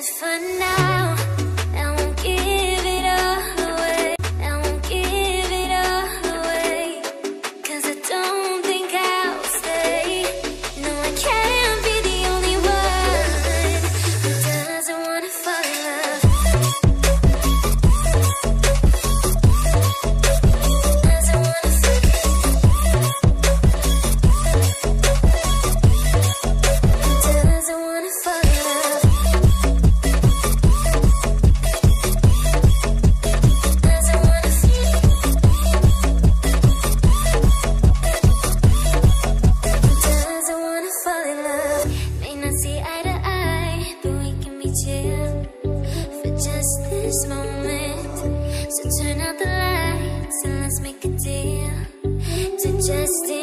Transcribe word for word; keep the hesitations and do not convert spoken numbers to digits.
for now, I won't give it all away. I won't give it all away, 'cause I don't think I'll stay. No, I can't be the only one who doesn't wanna fall in love. Doesn't wanna fall in love. Doesn't wanna fall in love. Moment, so turn out the lights and let's make a deal to just